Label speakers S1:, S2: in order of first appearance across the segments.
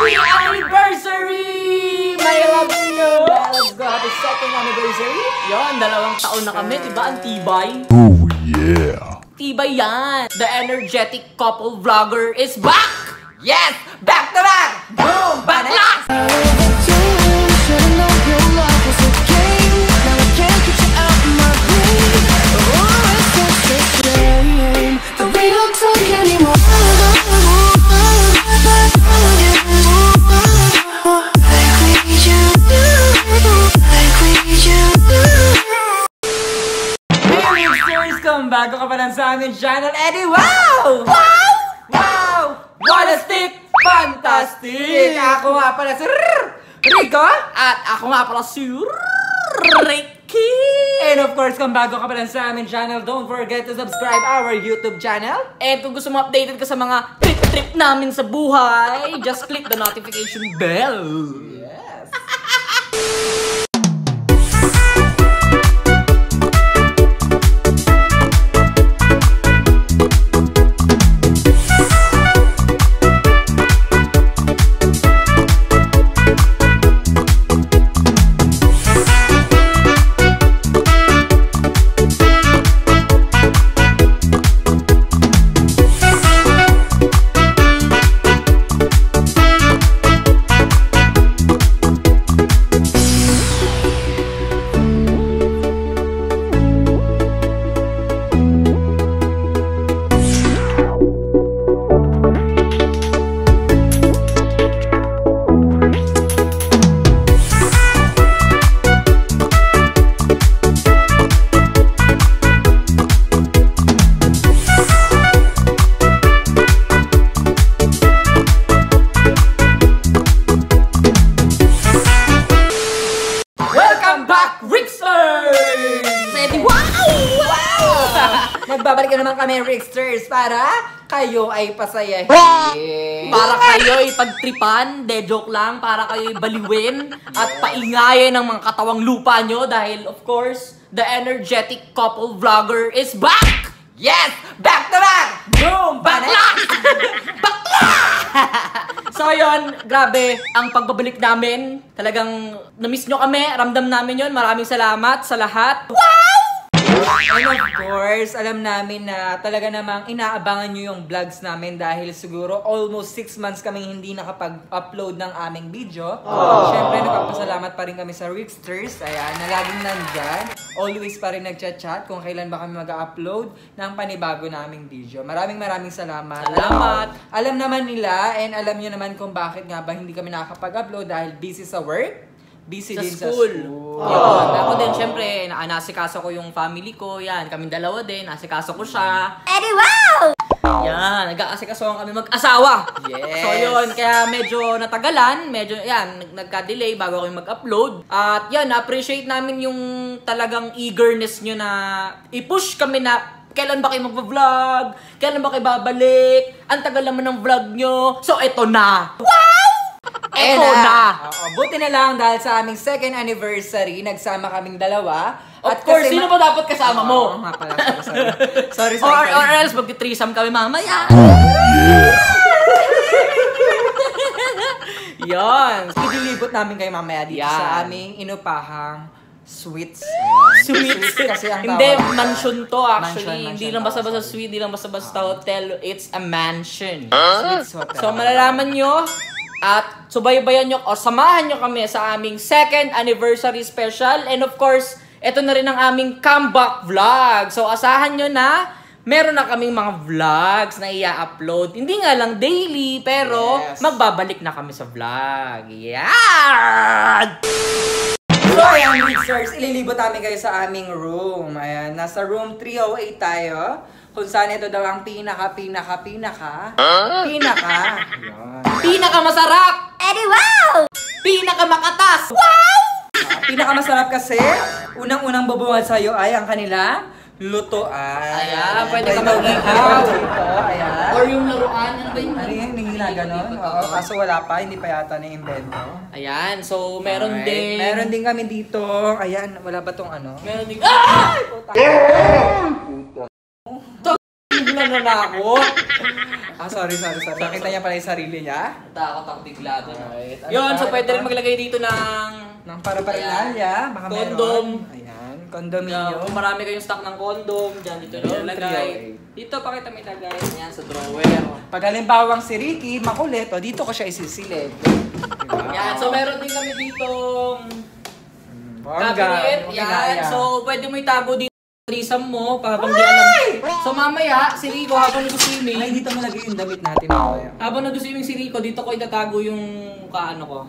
S1: anniversary! My love nyo! Let's go, happy second anniversary! Yan, 2 taon na kami, diba? Ang tibay.
S2: Oh yeah!
S1: Tibay yan! The energetic couple vlogger is back! Yes! Back to back! Boom! Backlash! Bago ka pa lang sa aming channel, Eddie, wow! Wow! Wow! What a stick! Fantastic! Ako nga pala si Rico at ako nga pala si Ricky! And of course, kung bago ka pa lang sa aming channel, don't forget to subscribe our YouTube channel. And kung gusto mo updated ka sa mga trip namin sa buhay, just click the notification bell. Yes! Nagbabalik na naman kami, Ricksters, para kayo ay pasayahin. Para kayo ay pagtripan, de joke lang, para kayo ay baliwin at paingayin ng mga katawang lupa nyo dahil, of course, the energetic couple vlogger is back! Yes! Back to back! Boom! Backlash! Backlash! So yun, grabe, ang pagbabalik namin, talagang na-miss nyo kami, ramdam namin yun, maraming salamat sa lahat. Wow! And of course, alam namin na talaga namang inaabangan nyo yung vlogs namin dahil siguro almost 6 months kaming hindi nakapag-upload ng aming video. Siyempre, nagpapasalamat pa rin kami sa Ricksters, ayan, na laging nandyan. Always pa rin nagchat-chat kung kailan ba kami mag-upload ng panibago naming video. Maraming salamat. Salamat! Alam naman nila and alam nyo naman kung bakit nga ba hindi kami nakakapag-upload dahil busy sa work. Busy din sa school. Yun. Ako din, syempre, nasikaso ko yung family ko. Yan, kaming dalawa din. Nasikaso ko siya. Eddie, wow! Yan, nag-aasikasohan kami mag-asawa. Yes. So yun, kaya medyo natagalan. Medyo, yan, nagka-delay bago kami mag-upload. At yan, na-appreciate namin yung talagang eagerness nyo na i-push kami na kailan ba kayo mag-vlog? Kailan ba kayo babalik? Ang tagal naman ng vlog nyo. So, eto na. Wow! Eto na! Buti na lang dahil sa aming second anniversary, nagsama kaming dalawa. Of course, sino ba dapat kasama mo? Nga pala, sorry. Or else, mag-threesome kami mamaya. Yan. Idilibot namin kayo mamaya dito sa aming inupahang sweets. Sweets? Kasi ang hindi, mansion to actually. Hindi lang basta-basta sweet, hindi lang basta-basta hotel. It's a mansion. Sweets hotel. So, malalaman nyo, at subaybayan nyo o samahan nyo kami sa aming second anniversary special. And of course, ito na rin ang aming comeback vlog. So asahan nyo na meron na kaming mga vlogs na i-upload. Hindi nga lang daily, pero magbabalik na kami sa vlog. Yeah! So ayan, Ricksters, ililibot namin kayo sa aming room. Ayan, nasa room 308 tayo. Kung saan ito daw ang pinaka masarap! Eddie, wow! Pinaka makatas! Wow! Pinaka masarap kasi, unang-unang bubungad sa'yo ay ang kanilang lutoan. Ayan, pwede ka mag-ihaw. Ayan. Or yung laruan, ano ba yun? Ano yun, hindi na ganon. Oo, kaso wala pa, hindi pa yata na-invento. Ayan, so meron din. Meron din kami dito. Ayan, wala ba tong ano? Meron din. Ay! Puta. Bigla na nakot.
S3: Sorry. Nakita niya pala yung sarili niya.
S1: Takot ako bigla doon.
S3: Alright. Ano
S1: Yun,
S3: pa?
S1: so
S3: Ano
S1: pwede
S3: pa?
S1: rin maglagay dito ng...
S3: Nang para paralya. Baka
S1: Kondom.
S3: meron. Ayan. Condominium.
S1: Kung marami kayong stock ng condom, dyan dito
S3: Yun,
S1: nilagay.
S3: 308.
S1: Dito pakita may lagay. Yan, sa drawer.
S3: Pag halimbawang si Ricky, makulit, dito ko siya isisilid. Diba?
S1: Yan, so meron din kami ditong
S3: Bongga.
S1: cabinet. Yan, so pwede mo itago dito sa threesome mo para bang di alam. So mamaya, si Rico habang
S3: Ay,
S1: nag-swimming,
S3: dito mo lagay yung damit natin mamaya.
S1: habang nag-swimming si Rico, dito ko itatago yung kaano ko.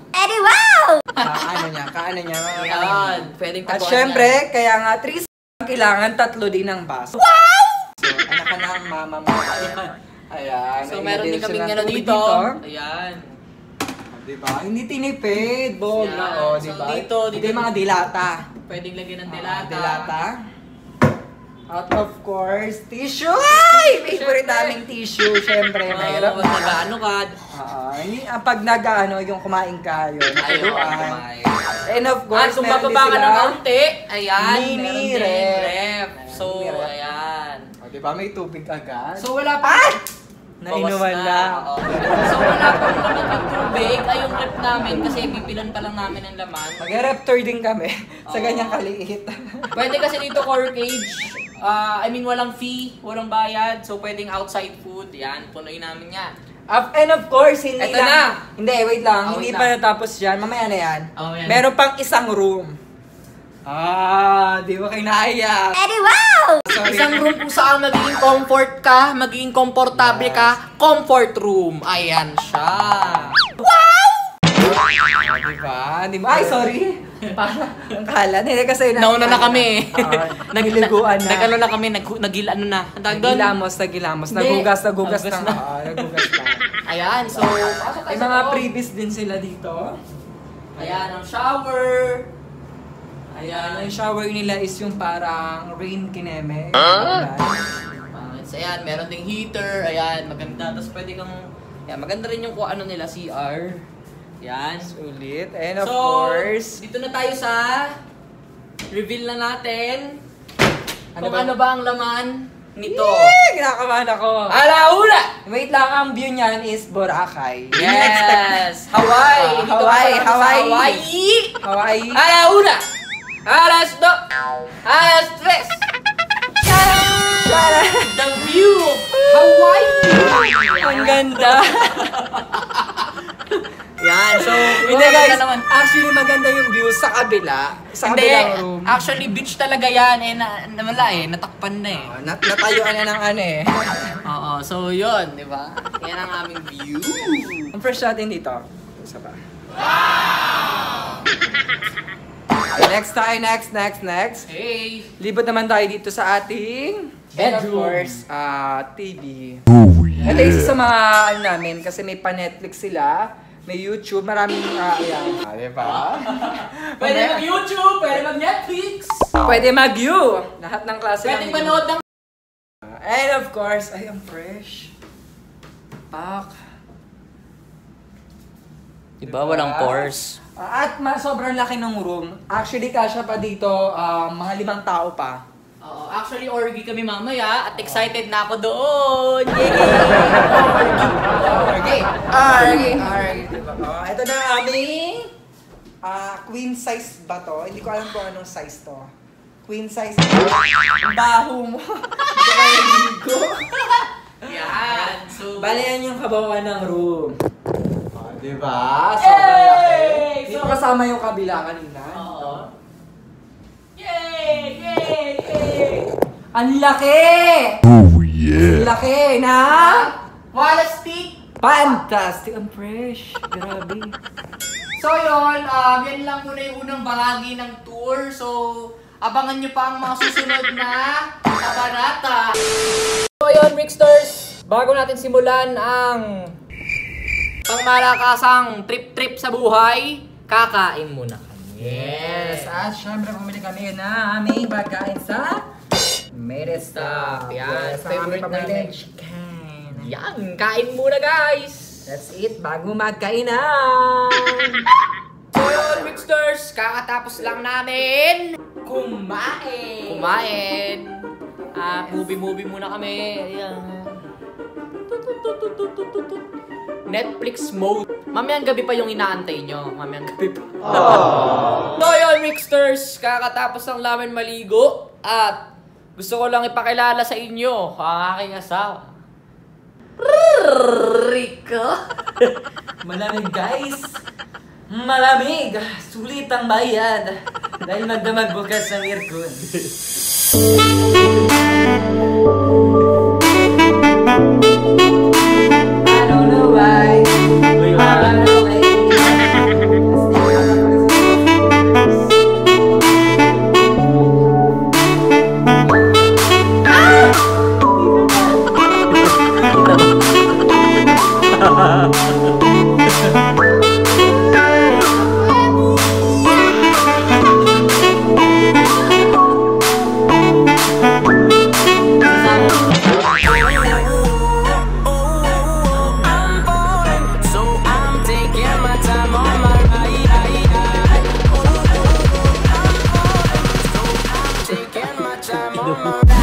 S3: Kaano niya.
S1: Yan, pwedeng
S3: At
S1: taguan
S3: syempre, kaya nga 3 kailangan 3 din ang baso. Wow! So, anak ka na ang mama mo. Ayan.
S1: So
S3: ay,
S1: meron din
S3: nilagay
S1: kaming
S3: sila ng
S1: ano
S3: tubig
S1: dito. Ayan.
S3: Diba? Hindi tinipid, Bog.
S1: Yan.
S3: Oo,
S1: So,
S3: diba?
S1: dito
S3: Hindi mga dilata.
S1: Pwedeng lagyan ng delata.
S3: Dilata. At of course, tissue. Ay! Favorite
S1: Syempre.
S3: naming tissue. Syempre, mahirap
S1: Pag nag-ano ka,
S3: pag yung kumain ka, yun.
S1: ayaw
S3: Turuan.
S1: kumain.
S3: And of
S1: At
S3: course,
S1: kung
S3: meron din
S1: bababa ka
S3: sila.
S1: ng kaunti, ayan,
S3: Mini
S1: meron din
S3: ref.
S1: ref. So,
S3: Mini ref.
S1: ayan.
S3: O, diba? May tubig agad.
S1: So, wala pa.
S3: Nainuman
S1: Bawas
S3: na.
S1: Oo. So, wala pa naman ng tubig. Ay, yung ref namin kasi bibilan pa lang namin ng laman.
S3: Mag-raptor din kami sa
S1: Oo.
S3: ganyang kaliit.
S1: Pwede kasi dito core cage. Walang fee, walang bayad. So, pwedeng outside food. Yan, punuin namin yan.
S3: And of course, hindi
S1: Eto
S3: lang.
S1: na.
S3: Hindi, wait lang.
S1: Oh,
S3: hindi
S1: wait
S3: pa
S1: lang.
S3: natapos yan. Mamaya na yan.
S1: Oh, yan.
S3: Meron pang isang room. Di ba kayo naiyak? Sorry.
S1: Isang room kung saan magiging comfort ka, magiging komportable ka, comfort room. Ayan siya.
S3: Diba? Ay, sorry. Ang kalan. Hindi kasi
S1: Nauna na kami.
S3: Nagliguan na.
S1: Nag-ano na kami, nag-ano na. Ang tawag doon?
S3: Nagilamos.
S1: Hindi.
S3: Nagugas
S1: Nagugas
S3: na.
S1: na.
S3: Nagugas na.
S1: Ayan, so, pasok tayo
S3: May
S1: sa
S3: mga
S1: loob.
S3: previous din sila dito.
S1: Ayan, ang shower.
S3: Ayan, yung shower nila is yung parang rain kineme.
S1: So, ayan, meron ding heater. Ayan, maganda. Tapos pwede kang, ayan, maganda rin yung kung ano nila, CR. Ayan.
S3: Sulit. And of
S1: So,
S3: course,
S1: dito na tayo sa reveal na natin
S3: Ano
S1: kung
S3: ba?
S1: ano ba ang laman nito.
S3: kinakabahan ako.
S1: Alauna!
S3: Wait lang, ang view niyan is Boracay.
S1: Yes! Hawaii! Dito
S3: Hawaii,
S1: ka sa
S3: Hawaii.
S1: Hawaii!
S3: Hawaii.
S1: Alauna! Alas 2! Alas 3! The view of Hawaii!
S3: Ang ganda.
S1: Yan, so,
S3: Hindi guys, actually maganda yung view sa kabila. Sa
S1: Hindi,
S3: kabilang room.
S1: actually beach talaga yan wala natakpan na
S3: Natayuan na ng ano eh.
S1: Oo, so yun, di ba? Yan ang aming view.
S3: Ang first natin dito. Isa pa. Wow! Next tayo, next.
S1: Hey!
S3: Libot naman tayo dito sa ating and of
S1: Bedroom.
S3: course, TV.
S2: Oh
S3: Ito isa sa
S2: yeah.
S3: mga ano namin kasi may pa-Netflix sila, may YouTube, maraming ayan. Diba?
S1: Pwede mag-YouTube, pwede mag-Netflix,
S3: Pwede mag-view. Lahat ng klase
S1: pwede
S3: ng
S1: manood ng...
S3: And of course, ay, ang fresh. Pak.
S1: Diba, walang pores?
S3: At sobrang laki ng room. Actually, kasya pa dito, mga 5 tao pa.
S1: Oo, actually, orgy kami mamaya at excited na ako doon. Yay!
S3: Orgy. Diba? Ito na ang aming queen size ba to? Hindi ko alam kung anong size to. Queen size. Baho mo. Hindi ka naligo.
S1: Yan, so...
S3: Bale yan yung kabuuan ng room. Diba? Sobrang laki.
S1: Yay!
S3: Dito kasama yung kabila kanina.
S1: Oo. Yay!
S3: Ang laki!
S2: Oh
S3: Ang
S2: yeah.
S3: laki na!
S1: Wala stick!
S3: Fantastic! Ang fresh! Grabe.
S1: So yun, yan lang muna yung unang bahagi ng tour. So, abangan nyo pa ang mga susunod na kabanata. So yun, Ricksters, bago natin simulan ang pangmalakasang trip-trip sa buhay, kakain muna kami.
S3: Yes! At syempre bumili kami na aming pagkain sa Medesta.
S1: Yan,
S3: Yes, ang
S1: favorite
S3: aming paborito,
S1: namin.
S3: chicken.
S1: Yan, kain muna guys!
S3: That's it, bago magkainan!
S1: So yun, Ricksters, kakatapos lang namin kumain. Movie muna kami. Ayan. Netflix mode. Mamayang gabi pa yung inaantay nyo. Mamayang gabi pa. So yun, Mixters, kakatapos ng namin maligo at gusto ko lang ipakilala sa inyo ang aking asawa. Rico. Malamig guys. Malamig. Sulit ang bayad. Dahil magdamag bukas ng aircon. I don't know why. I don't know why.
S4: Taking my time on my ride.